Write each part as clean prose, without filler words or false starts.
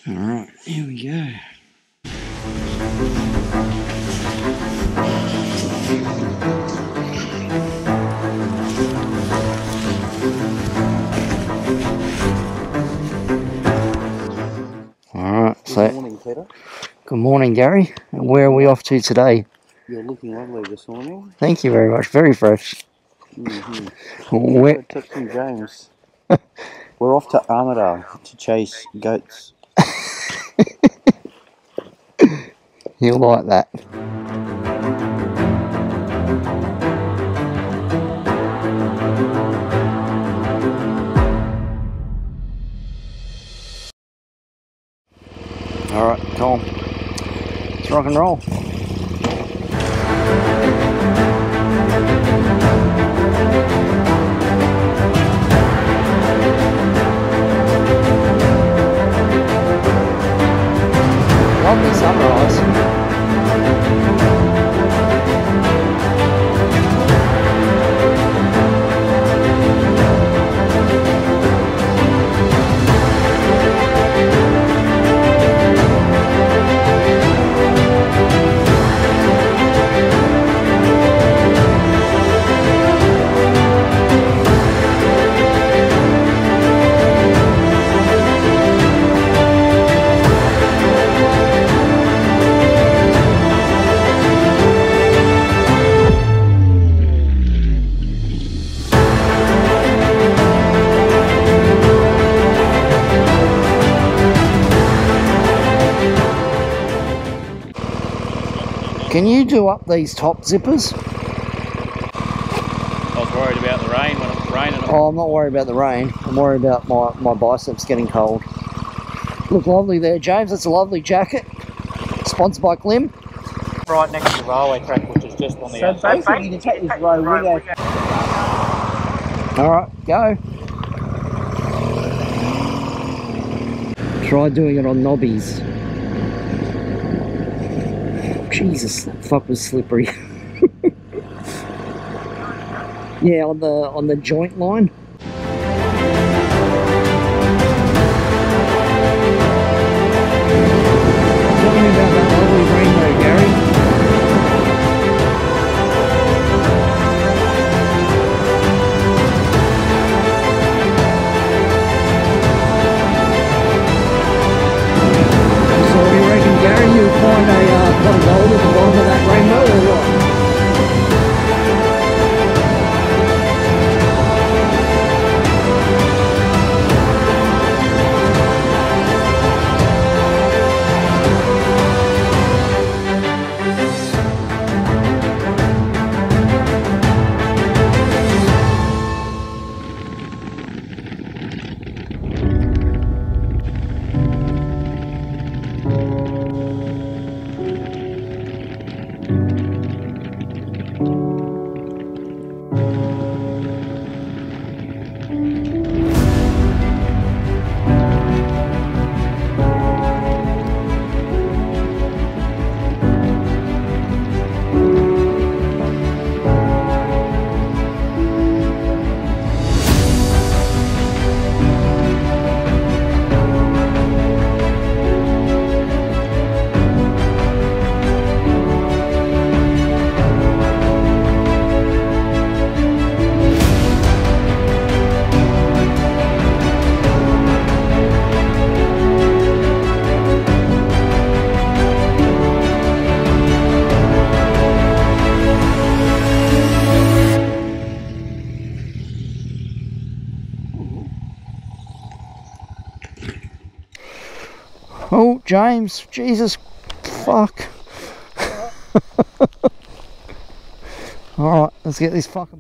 Alright, here we go. Alright, so good morning, Peter. good morning, Gary. And where are we off to today? You're looking lovely this morning. Thank you very much. Very fresh. We're texting James. We're off to Armidale to chase goats. He'll like that. Alright, come on. Let's rock and roll. Lovely sunrise. Can you do up these top zippers? I was worried about the rain when it was raining. Oh, I'm not worried about the rain. I'm worried about my biceps getting cold. Look lovely there, James. That's a lovely jacket. Sponsored by Klim. Right next to the railway track, which is just on the outside. So basically, to take this road, we're going. Alright, go. Try doing it on knobbies. Jesus, that fuck was slippery. Yeah, on the joint line. Tell me about that lovely rainbow, Gary. So you reckon, Gary, you'll find a pot of gold at the bottom of that rainbow, or what? Oh, James, Jesus, fuck. Alright, let's get this fucking...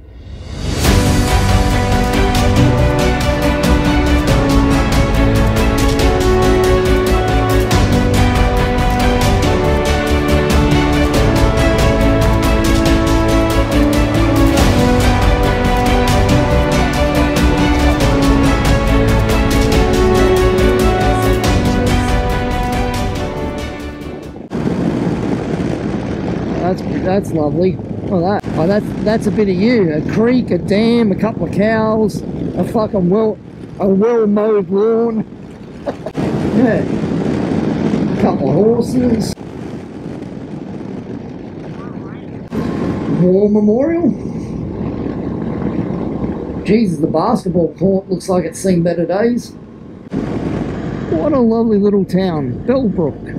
That's lovely. Oh, that's a bit of you. A creek, a dam, a couple of cows, a fucking well-mowed lawn. Yeah. Couple of horses. War Memorial. Jesus, the basketball court looks like it's seen better days. What a lovely little town, Bellbrook.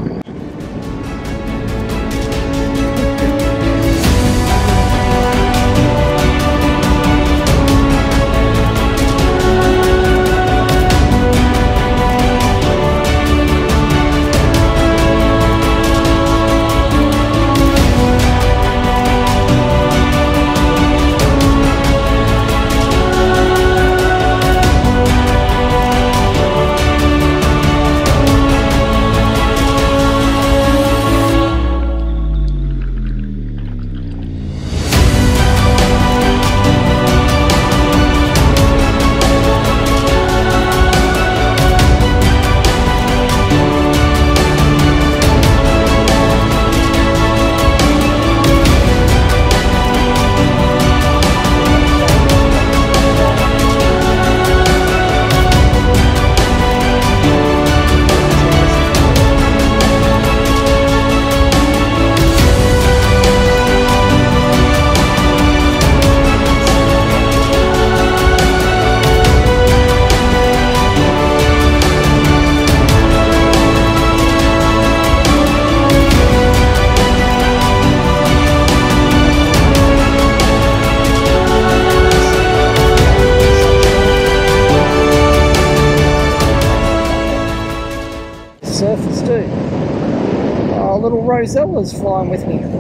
Surfers too. Oh, little Rosella's flying with me.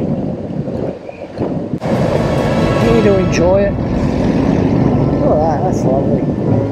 Here to enjoy it. Look at that, that's lovely.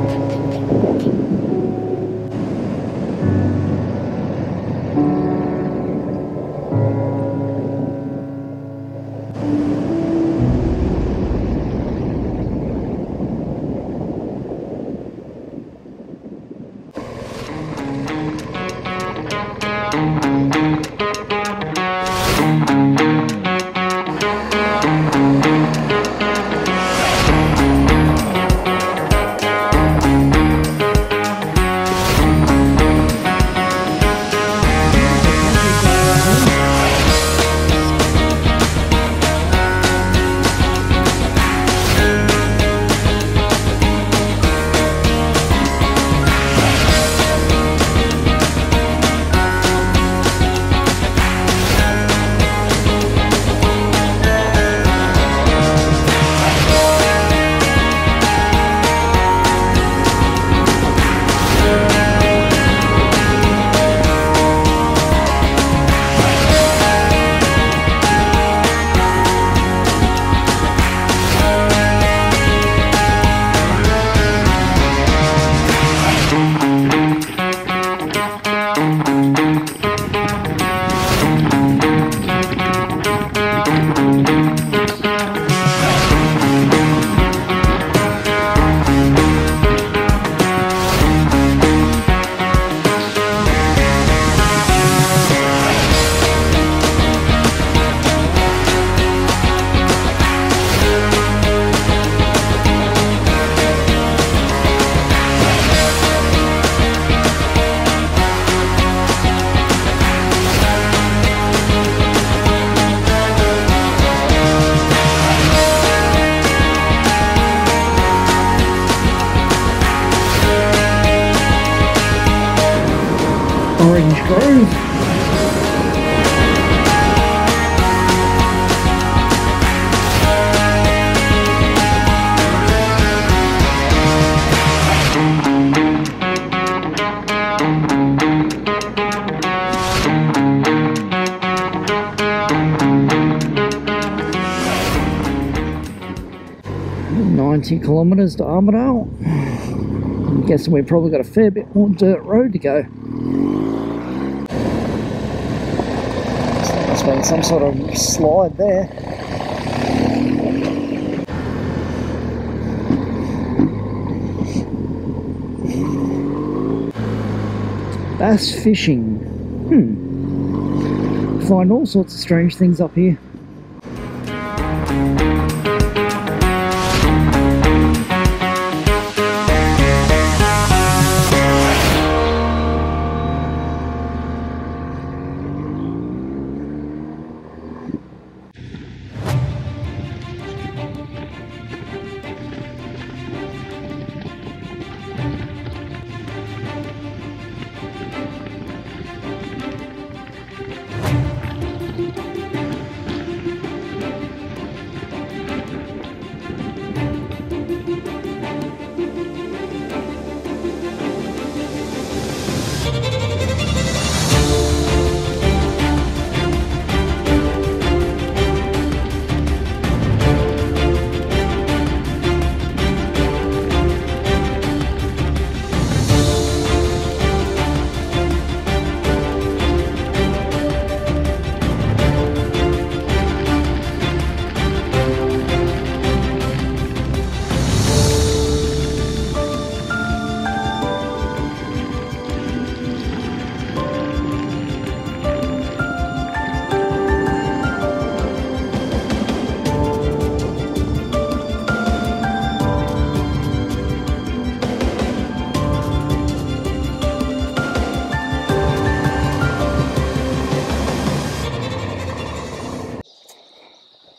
90 kilometres to Armidale. I'm guessing we've probably got a fair bit more dirt road to go. There's been some sort of slide there. Bass fishing. Find all sorts of strange things up here.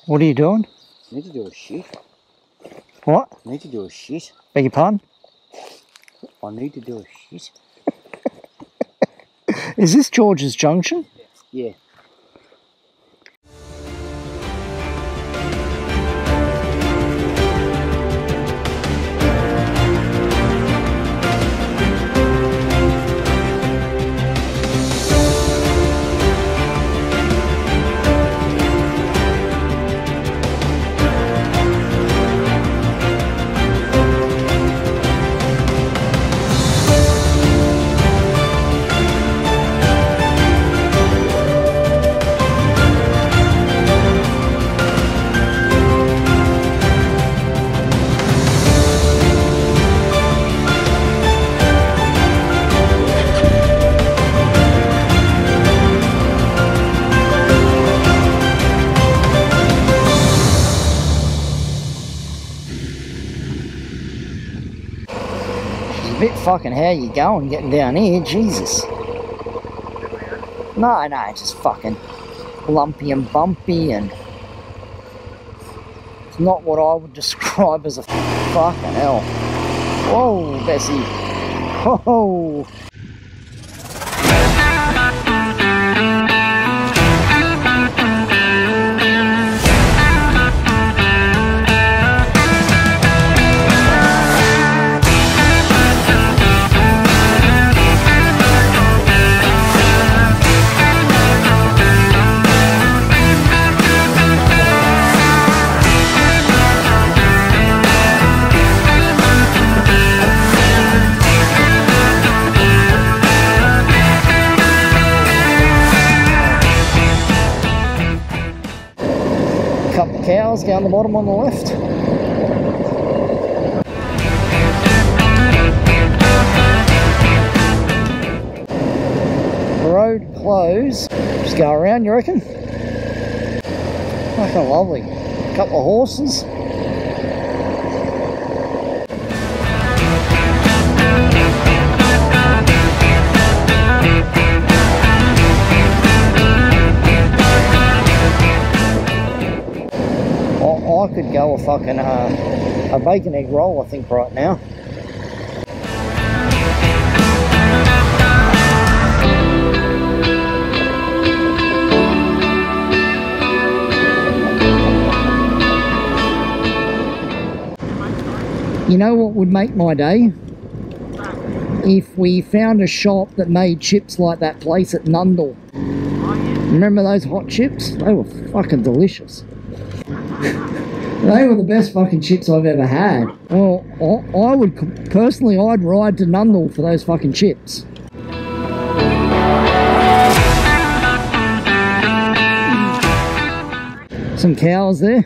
What are you doing? Need to do a shit. What? Need to do a shit. Beg your pardon? I need to do a shit. Is this George's Junction? Yeah. A bit fucking how you going getting down here, Jesus. No, just fucking lumpy and bumpy, and it's not what I would describe as a fucking hell. Whoa, Bessie. Whoa. Couple of cows down the bottom on the left. Road closed. Just go around, you reckon? Fucking lovely. Couple of horses. I could go a fucking a bacon egg roll, I think, right now. You know what would make my day? If we found a shop that made chips like that place at Nundle. Remember those hot chips? They were fucking delicious. They were the best fucking chips I've ever had. Well, I would, personally, I'd ride to Nundle for those fucking chips. Some cows there.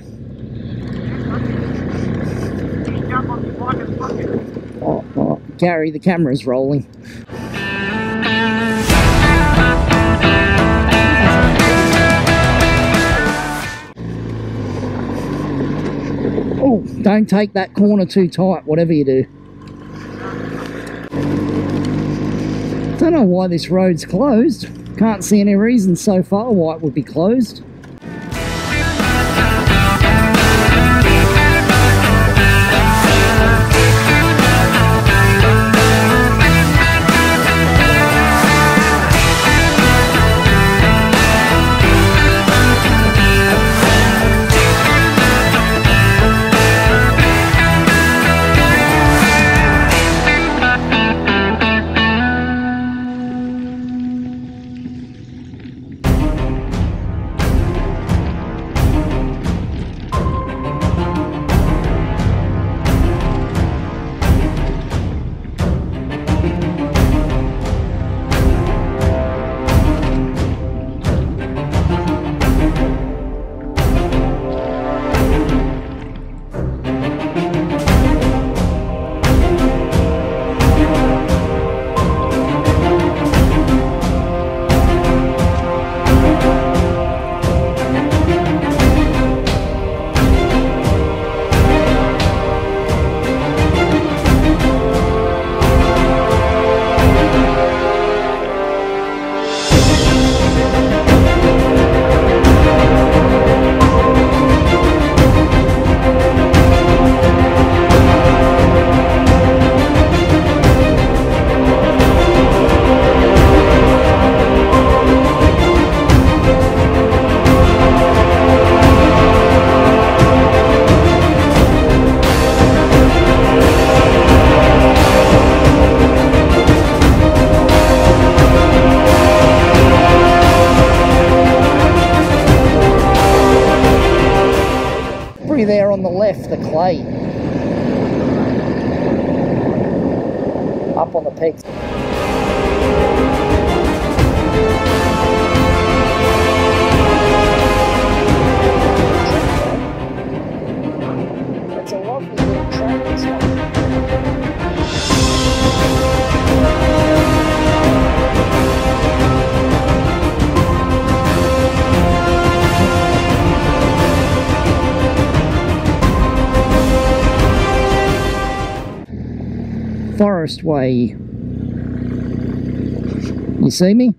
Oh, Gary, the camera's rolling. Oh, don't take that corner too tight, whatever you do. Don't know why this road's closed. Can't see any reason so far why it would be closed. be there on the left, the clay. Up on the pegs. It's a lovely little track, this one. Forest Way. You see me?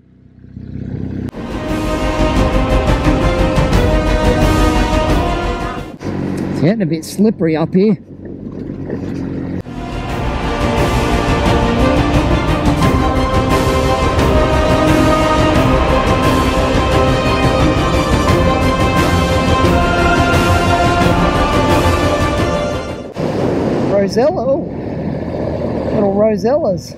It's getting a bit slippery up here. Rosella, oh, little Rosellas.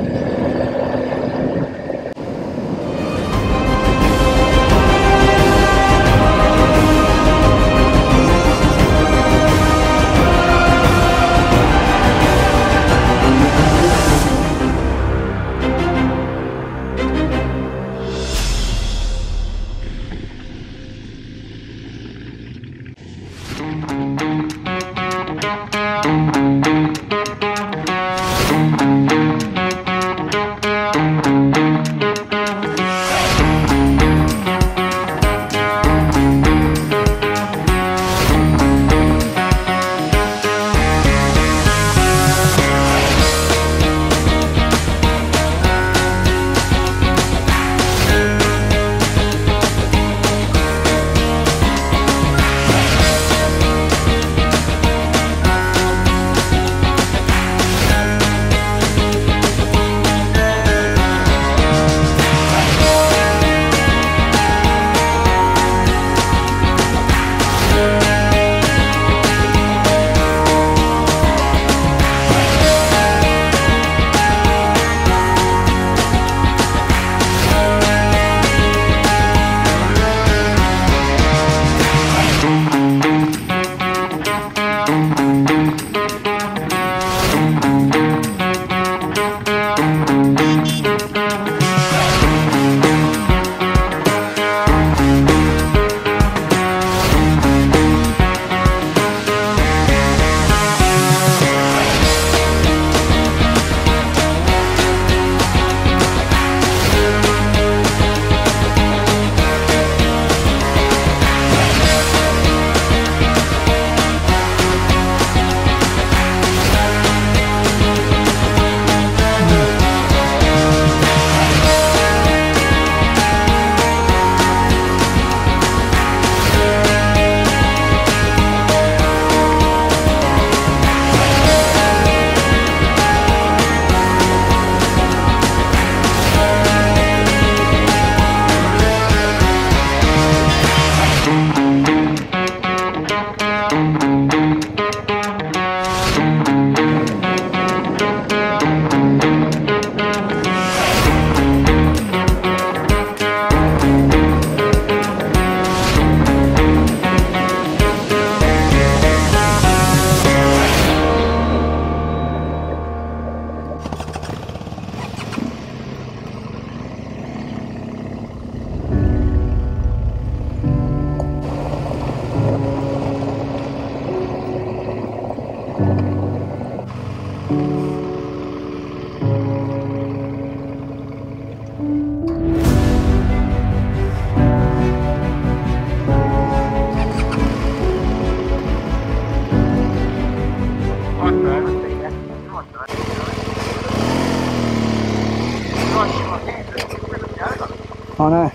I know.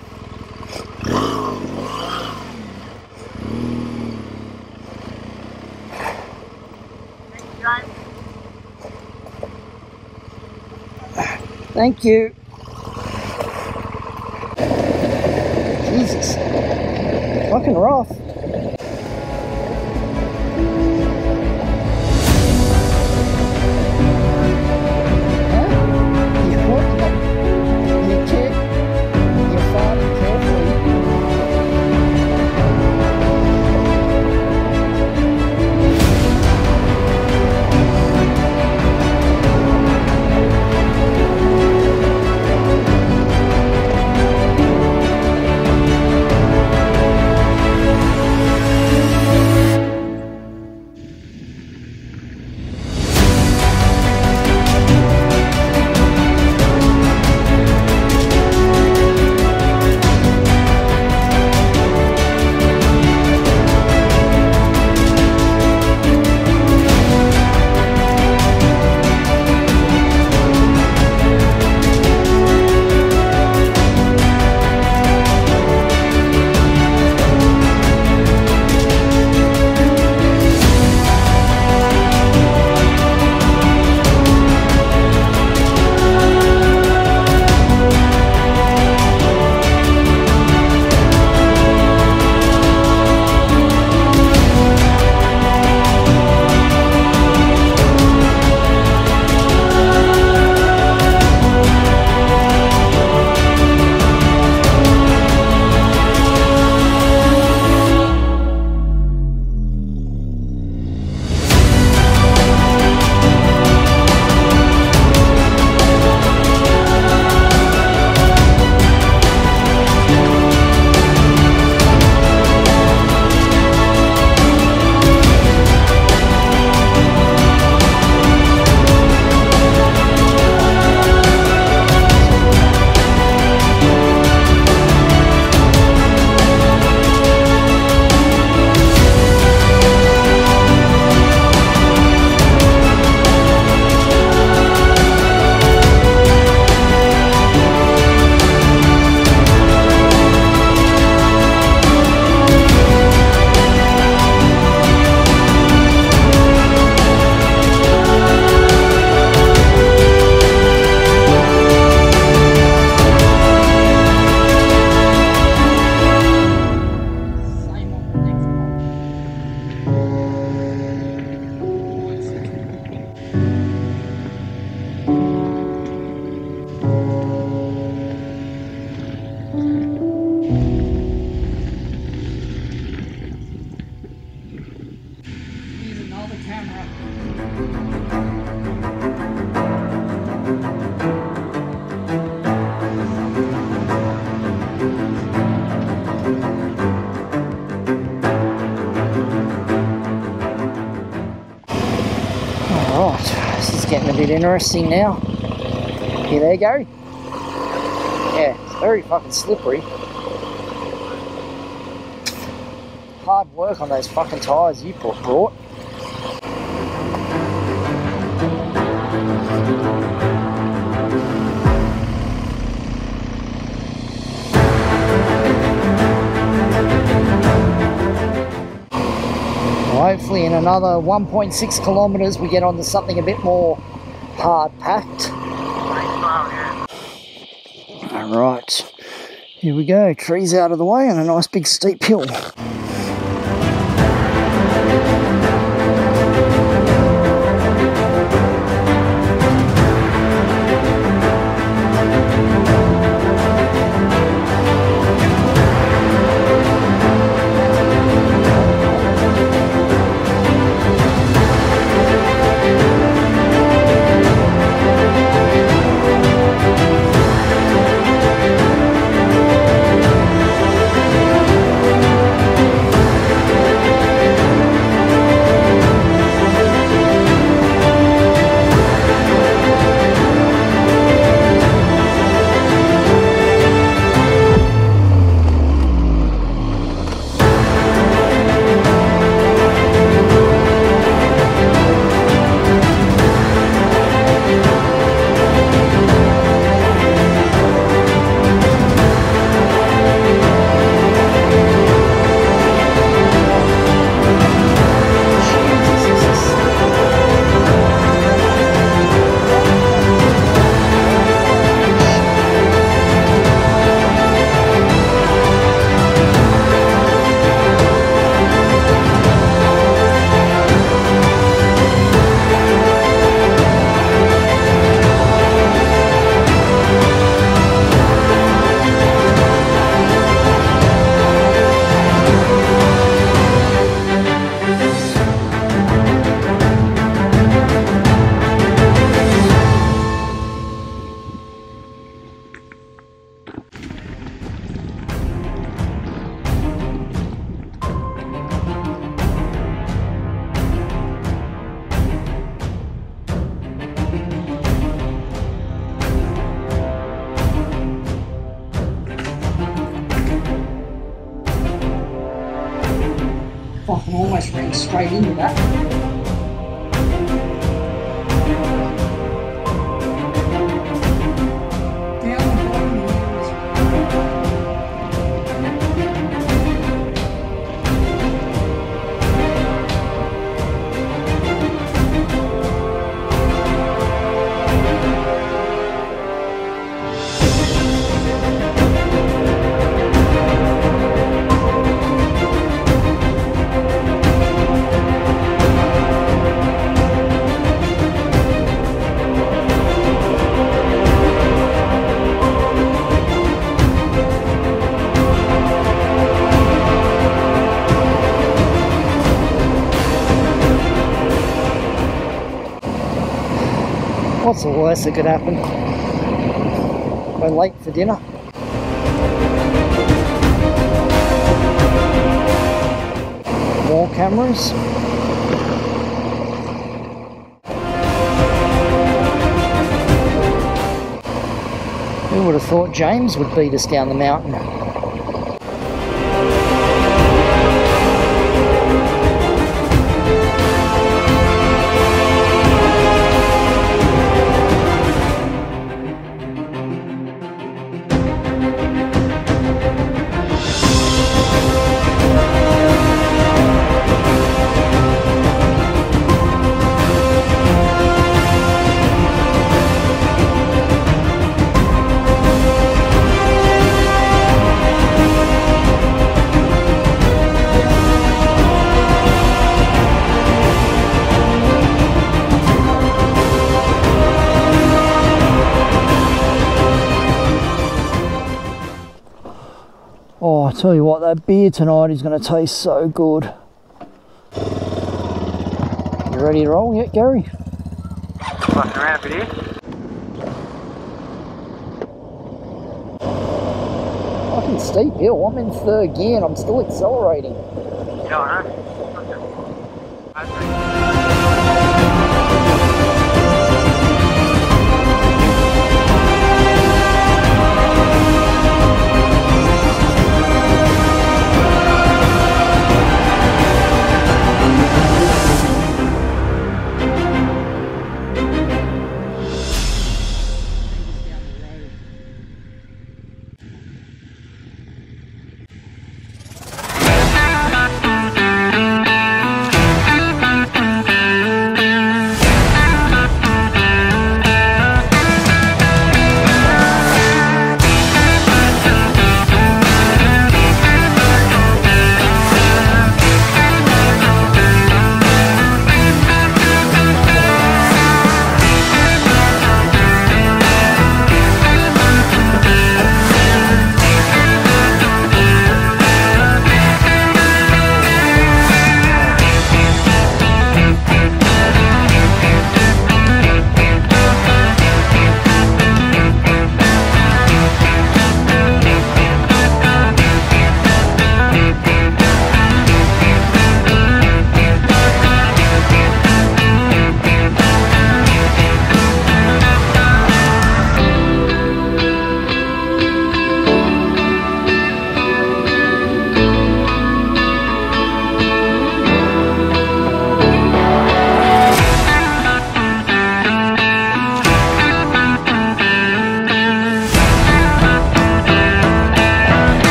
Thank you. Jesus. Fucking rough. a bit interesting now. You there, Gary? Yeah, it's very fucking slippery. Hard work on those fucking tyres you brought. Hopefully in another 1.6 kilometres we get onto something a bit more hard packed. Alright, here we go, trees out of the way and a nice big steep hill. Fucking almost ran straight into that. Down the bottom here is what's the worst that could happen? We're late for dinner. More cameras. Who would have thought James would beat us down the mountain? Oh, I tell you what, that beer tonight is going to taste so good. You ready to roll yet, Gary? Fucking around for you. Fucking steep hill. I'm in third gear and I'm still accelerating. Yeah, I know.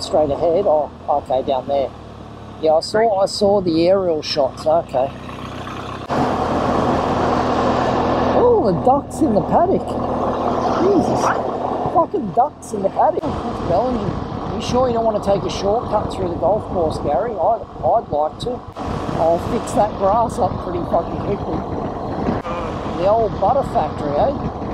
straight ahead. Oh, okay, down there. Yeah, I saw the aerial shots. Okay. Oh, the ducks in the paddock. Jesus. Fucking ducks in the paddock. Belligen, you sure you don't want to take a shortcut through the golf course, Gary? I'd like to. I'll fix that grass up pretty fucking quickly. The old butter factory, eh?